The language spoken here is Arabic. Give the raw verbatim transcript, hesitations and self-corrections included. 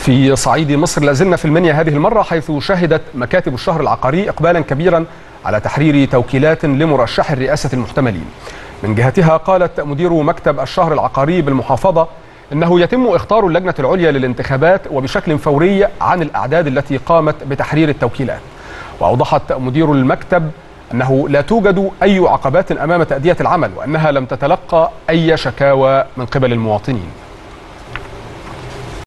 في صعيد مصر لازلنا في المنيا هذه المرة، حيث شهدت مكاتب الشهر العقاري إقبالا كبيرا على تحرير توكيلات لمرشح الرئاسة المحتملين. من جهتها قالت مدير مكتب الشهر العقاري بالمحافظة إنه يتم إخطار اللجنة العليا للانتخابات وبشكل فوري عن الأعداد التي قامت بتحرير التوكيلات. وأوضحت مدير المكتب أنه لا توجد أي عقبات أمام تأدية العمل، وأنها لم تتلقى أي شكاوى من قبل المواطنين.